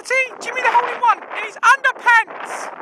Marty, Jimmy the hole in one in his underpants!